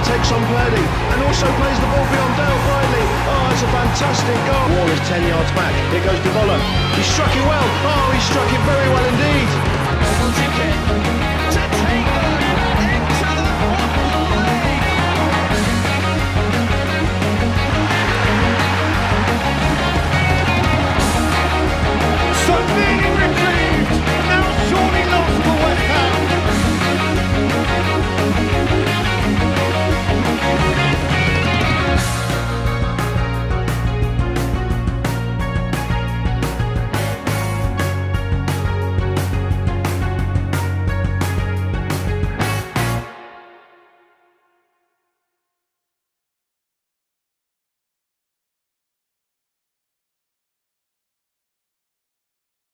takes on Purdy and also plays the ball beyond Dale Bridley. Oh, it's a fantastic goal. Wall is 10 yards back. Here goes Davola. He struck it well. Oh, he struck it very well indeed.